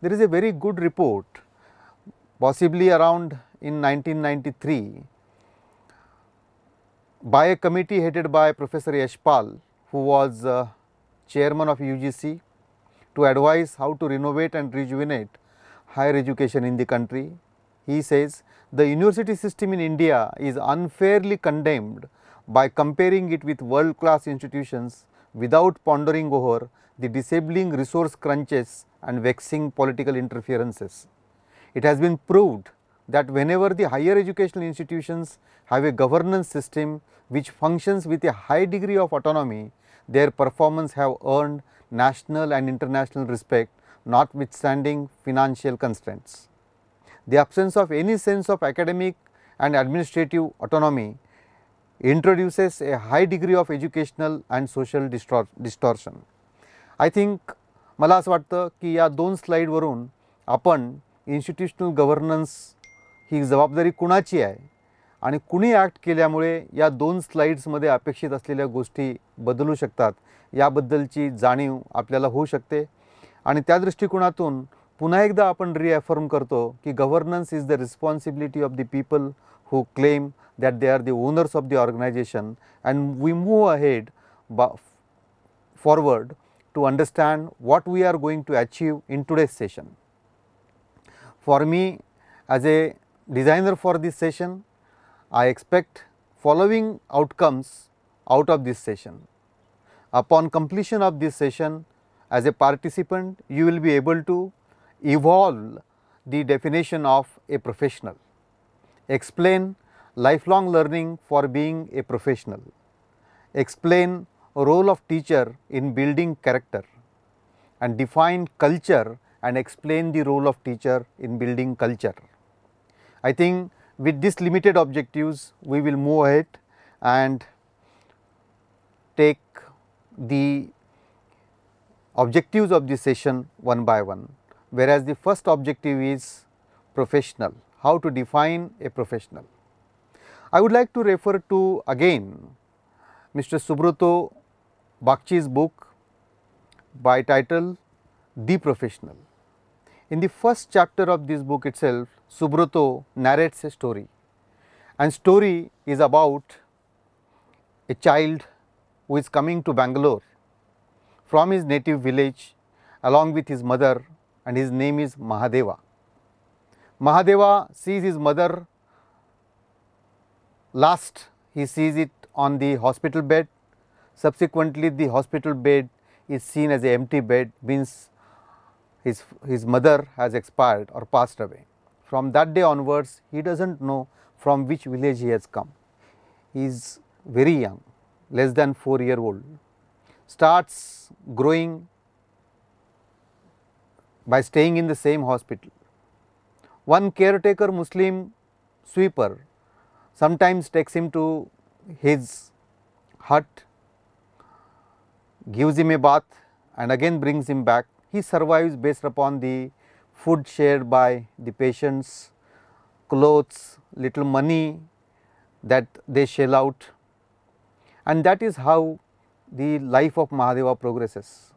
there is a very good report, possibly around in 1993, by a committee headed by Professor Yashpal, who was chairman of UGC, to advise how to renovate and rejuvenate higher education in the country. He says the university system in India is unfairly condemned by comparing it with world class institutions without pondering over the disabling resource crunches and vexing political interferences. It has been proved that whenever the higher educational institutions have a governance system which functions with a high degree of autonomy, their performance have earned national and international respect, notwithstanding financial constraints. The absence of any sense of academic and administrative autonomy introduces a high degree of educational and social distortion. I think मला असं वाटतं की या दोन स्लाइडवरून आपण institutional governance ही जबाबदारी कुणाची आहे आणि कुणी ॲक्ट केल्यामुळे या दोन स्लाइड्समध्ये अपेक्षित असलेल्या गोष्टी बदलू शकतात याबद्दलची जाणीव आपल्याला होऊ शकते. आणि त्या दृष्टिकोनातून पुन्हा एकदा आपण रिअफर्म करतो की governance is the responsibility of the people who claim that they are the owners of the organization, and we move ahead forward to understand what we are going to achieve in today's session. For me, as a designer for this session, I expect following outcomes out of this session. Upon completion of this session, as a participant, you will be able to evolve the definition of a professional, explain lifelong learning for being a professional, explain role of teacher in building character, and define culture and explain the role of teacher in building culture. I think with these limited objectives we will move ahead and take the objectives of this session one by one, whereas the first objective is professional. How to define a professional. I would like to refer to again Mr. Subrata Bagchi's book by title The Professional. In the first chapter of this book itself, Subrata narrates a story, and story is about a child who is coming to Bangalore from his native village along with his mother, and his name is Mahadeva. Mahadeva sees his mother last, he sees it on the hospital bed. Subsequently, the hospital bed is seen as an empty bed, means his mother has expired or passed away. From that day onwards, he does not know from which village he has come. He is very young, less than 4-year-old, starts growing by staying in the same hospital. One caretaker Muslim sweeper sometimes takes him to his hut, gives him a bath and again brings him back. He survives based upon the food shared by the patients, clothes, little money that they shell out, and that is how the life of Mahadeva progresses.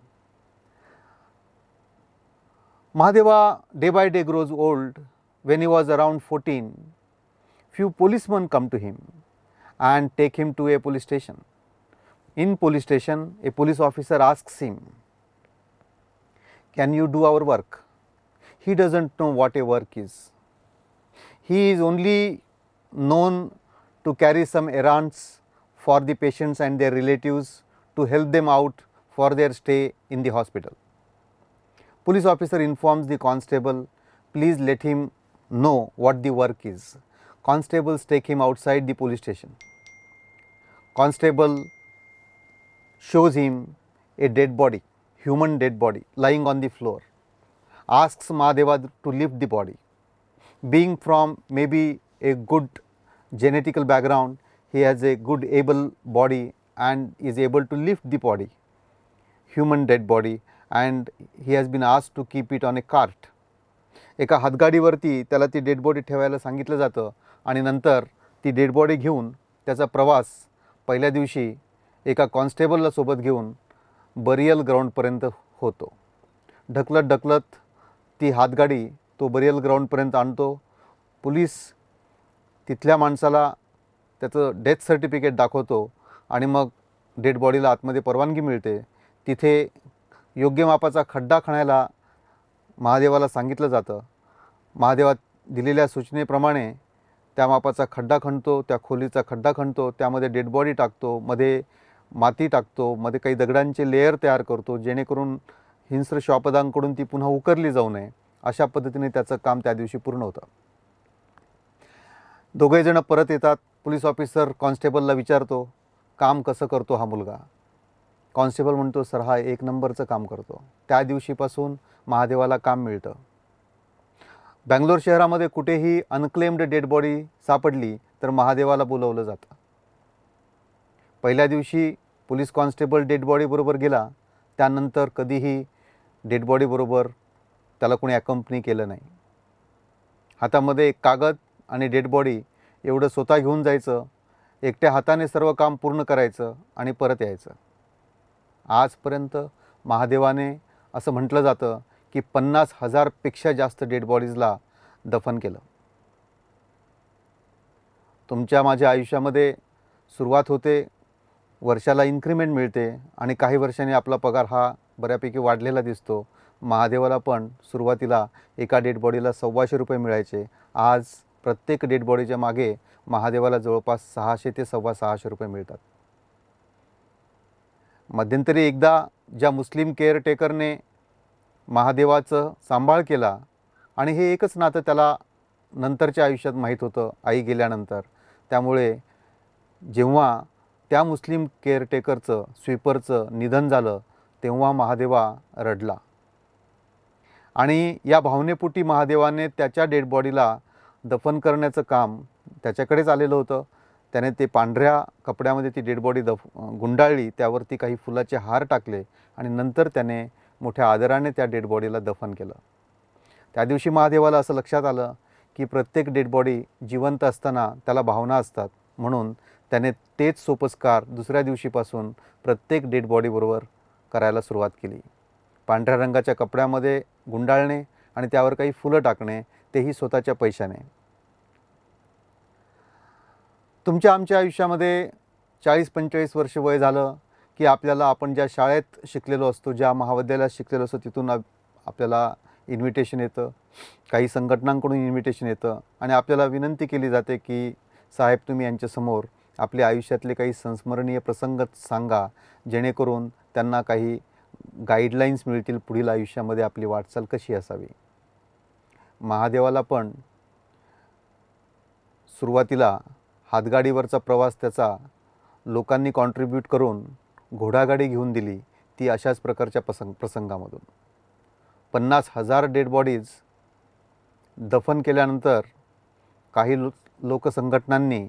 Mahadeva day by day grows old. When he was around 14, few policemen come to him and take him to a police station. In police station, a police officer asks him, "Can you do our work?" He does not know what a work is. He is only known to carry some errands for the patients and their relatives to help them out for their stay in the hospital. Police officer informs the constable, "Please let him know what the work is." Constables take him outside the police station. Constable shows him a dead body, human dead body lying on the floor, asks Mahadeva to lift the body. Being from maybe a good genetical background, he has a good able body and is able to lift the body, human dead body, and he has been asked to keep it on a cart. एका हातगाडीवरती त्याला ती dead body ठेवायला सांगितलं जातं आणि नंतर ती dead body घेऊन त्याचा प्रवास पहिल्या दिवशी एका कॉन्स्टेबलला सोबत घेऊन बरियल ग्राउंडपर्यंत होतो. ढकलत ढकलत ती हातगाडी तो बरियल ग्राउंडपर्यंत आणतो. पोलीस तिथल्या माणसाला त्याचं डेथ सर्टिफिकेट दाखवतो आणि मग डेड बॉडीला आतमध्ये परवानगी मिळते. तिथे योग्य मापाचा खड्डा खणायला महादेवाला सांगितलं जातं. महादेवा दिलेल्या सूचनेप्रमाणे त्या मापाचा खड्डा खणतो, त्या खोलीचा खड्डा खणतो, त्यामध्ये डेड बॉडी टाकतो, मध्ये माती टाकतो, मध्ये काही दगडांचे लेयर तयार करतो, जेणेकरून हिंस्र श्वापदांकडून ती पुन्हा उकरली जाऊ नये. अशा पद्धतीने त्याचं काम त्या दिवशी पूर्ण होतं. दोघे जण परत येतात. पोलीस ऑफिसर कॉन्स्टेबलला विचारतो, काम कसं करतो हा मुलगा? कॉन्स्टेबल म्हणतो, सर हा 1 नंबरचं काम करतो. त्या दिवशीपासून महादेवाला काम मिळतं. बँगलोर शहरामध्ये कुठेही अनक्लेम्ड डेड बॉडी सापडली तर महादेवाला बोलवलं जातं. पहिल्या दिवशी पोलीस कॉन्स्टेबल डेड बॉडीबरोबर गेला, त्यानंतर कधीही डेड बॉडीबरोबर त्याला कोणी अकंपनी केलं नाही. हातामध्ये एक कागद आणि डेड बॉडी एवढं स्वतः घेऊन जायचं, एकट्या हाताने सर्व काम पूर्ण करायचं आणि परत यायचं. आजपर्यंत महादेवाने असं म्हटलं जातं की 50,000 पेक्षा जास्त डेड बॉडीजला दफन केलं. तुमच्या माझ्या आयुष्यामध्ये सुरुवात होते, वर्षाला इन्क्रिमेंट मिळते आणि काही वर्षांनी आपला पगार हा बऱ्यापैकी वाढलेला दिसतो. महादेवाला पण सुरुवातीला एका डेड बॉडीला 1,200 रुपये मिळायचे. आज प्रत्येक डेड बॉडीच्या मागे महादेवाला जवळपास 600 ते 650 रुपये मिळतात. मध्यंतरी एकदा ज्या मुस्लिम केअरटेकरने महादेवाचं सांभाळ केला आणि हे एकच नातं त्याला नंतरच्या आयुष्यात माहीत होतं, आई गेल्यानंतर. त्यामुळे जेव्हा त्या मुस्लिम केअरटेकरचं स्वीपरचं निधन झालं तेव्हा महादेवा रडला आणि या भावनेपोटी महादेवाने त्याच्या डेड बॉडीला दफन करण्याचं काम त्याच्याकडेच आलेलं होतं. त्याने ते पांढऱ्या कपड्यामध्ये ती डेड बॉडी गुंडाळली, त्यावरती काही फुलाचे हार टाकले आणि नंतर त्याने मोठ्या आदराने त्या डेड बॉडीला दफन केलं. त्या दिवशी महादेवाला असं लक्षात आलं की प्रत्येक डेड बॉडी जिवंत असताना त्याला भावना असतात, म्हणून त्याने तेच सोपस्कार दुसऱ्या दिवशीपासून प्रत्येक डेड बॉडीबरोबर करायला सुरुवात केली. पांढऱ्या रंगाच्या कपड्यामध्ये गुंडाळणे आणि त्यावर काही फुलं टाकणे, तेही स्वतःच्या पैशाने. तुमच्या आमच्या आयुष्यामध्ये 40-45 वर्ष वय झालं की आपल्याला आपण ज्या शाळेत शिकलेलो असतो, ज्या महाविद्यालयात शिकलेलो असतो, तिथून आपल्याला इन्व्हिटेशन येतं, काही संघटनांकडून इन्व्हिटेशन येतं आणि आपल्याला विनंती केली जाते की साहेब तुम्ही यांच्यासमोर आपल्या आयुष्यातले काही संस्मरणीय प्रसंग सांगा, जेणेकरून त्यांना काही गाईडलाईन्स मिळतील पुढील आयुष्यामध्ये आपली वाटचाल कशी असावी. महादेवाला पण सुरुवातीला हातगाडीवरचा प्रवास त्याचा लोकांनी कॉन्ट्रीब्यूट करून घोडागाडी घेऊन दिली, ती अशाच प्रकारच्या प्रसंगामधून. 50,000 डेड बॉडीज दफन केल्यानंतर काही लोकसंघटनांनी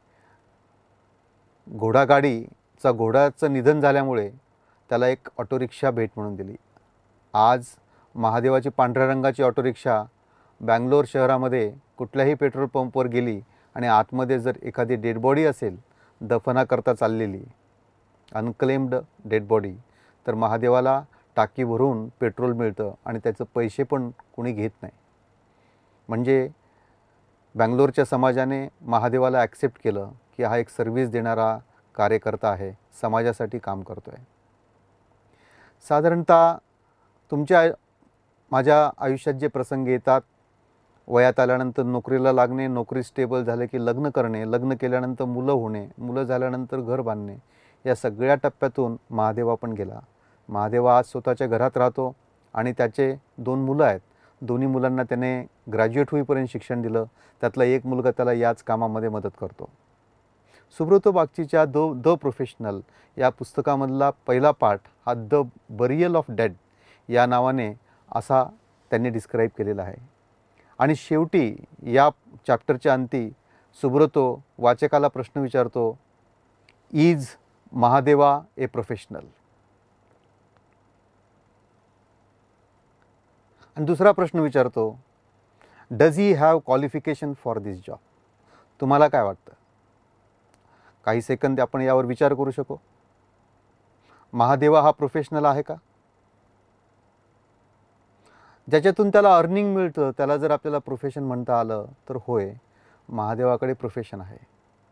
घोड्याचं निधन झाल्यामुळे त्याला एक ऑटोरिक्षा भेट म्हणून दिली. आज महादेवाची पांढऱ्या रंगाची ऑटोरिक्षा बँगलोर शहरामध्ये कुठल्याही पेट्रोल पंपवर गेली आणि आतमध्ये जर एखादी डेड बॉडी असेल दफनाकरता चाललेली, अनक्लेम्ड डेड बॉडी, तर महादेवाला टाकी भरून पेट्रोल मिळतं आणि त्याचे पैसे पण कोणी घेत नाही. म्हणजे बँगलोरच्या समाजाने महादेवाला ॲक्सेप्ट केलं की हा एक सर्व्हिस देणारा कार्यकर्ता आहे, समाजासाठी काम करतो आहे. साधारणतः तुमच्या माझ्या आयुष्यात जे प्रसंग येतात, वयात आल्यानंतर नोकरीला लागणे, नोकरी स्टेबल झाले की लग्न करणे, लग्न केल्यानंतर मुलं होणे, मुलं झाल्यानंतर घर बांधणे, या सगळ्या टप्प्यातून महादेवा पण गेला. महादेवा आज स्वतःच्या घरात राहतो आणि त्याचे 2 मुलं आहेत. दोन्ही मुलांना त्याने ग्रॅज्युएट होईपर्यंत शिक्षण दिलं. त्यातला एक मुलगा त्याला याच कामामध्ये मदत करतो. सुब्रतो बागचीच्या द प्रोफेशनल या पुस्तकामधला पहिला पार्ट हा द बरियल ऑफ डेड या नावाने असा त्यांनी डिस्क्राईब केलेला आहे. आणि शेवटी या चॅप्टरच्या अंती सुब्रतो वाचकाला प्रश्न विचारतो, इज महादेवा ए प्रोफेशनल? आणि दुसरा प्रश्न विचारतो, does he have qualification for this job? तुम्हाला काय वाटतं? काही सेकंद आपण यावर विचार करू शकू. महादेवा हा प्रोफेशनल आहे का? ज्याच्यातून त्याला अर्निंग मिळतं, त्याला जर आपल्याला प्रोफेशन म्हणता आलं तर होय, महादेवाकडे प्रोफेशन आहे.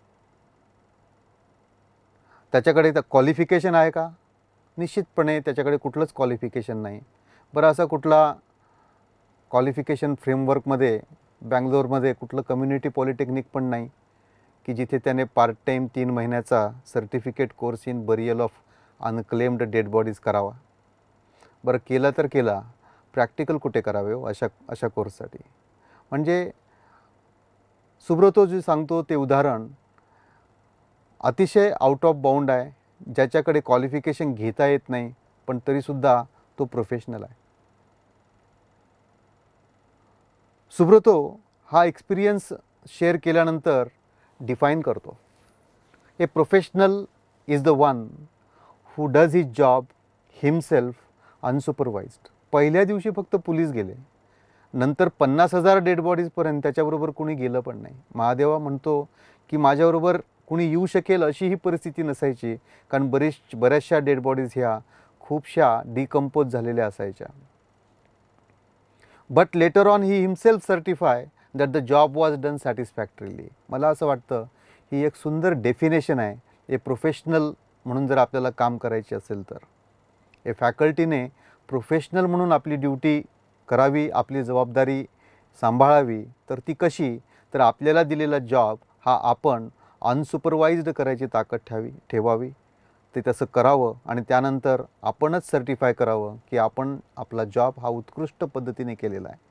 त्याच्याकडे क्वालिफिकेशन आहे का? निश्चितपणे त्याच्याकडे कुठलंच क्वालिफिकेशन नाही. बरं, असा कुठला क्वालिफिकेशन फ्रेमवर्कमध्ये बँगलोरमध्ये कुठलं कम्युनिटी पॉलिटेक्निक पण नाही की जिथे त्याने पार्ट टाईम 3 महिन्याचा certificate course in burial of unclaimed dead bodies करावा. बरं, केला तर केला, प्रॅक्टिकल कुठे करावे हो अशा कोर्ससाठी? म्हणजे सुब्रतो जे सांगतो ते उदाहरण अतिशय आउट ऑफ बाउंड आहे, ज्याच्याकडे क्वालिफिकेशन घेता येत नाही पण तरीसुद्धा तो प्रोफेशनल आहे. सुब्रतो हा एक्सपिरियन्स शेअर केल्यानंतर डिफाईन करतो, a professional is the one who does his job himself unsupervised. पहिल्या दिवशी फक्त पोलीस गेले, नंतर 50,000 डेड बॉडीजपर्यंत त्याच्याबरोबर कुणी गेलं पण नाही. महादेवा म्हणतो की माझ्याबरोबर कुणी येऊ शकेल अशी ही परिस्थिती नसायची, कारण बऱ्याचशा डेड बॉडीज ह्या खूपशा डिकम्पोज झालेल्या असायच्या. But later on he himself certify that the job was done satisfactorily. मला असं वाटतं ही एक सुंदर डेफिनेशन आहे ए प्रोफेशनल म्हणून जर आपल्याला काम करायचे असेल तर. ए फॅकल्टीने प्रोफेशनल म्हणून आपली ड्युटी करावी, आपली जबाबदारी सांभाळावी. तर ती कशी? तर आपल्याला दिलेला जॉब हा आपण अनसुपरवाइज्ड करायची ताकद ठेवावी, ते तसं करावं आणि त्यानंतर आपणच सर्टिफाय करावं की आपण आपला जॉब हा उत्कृष्ट पद्धतीने केलेला आहे.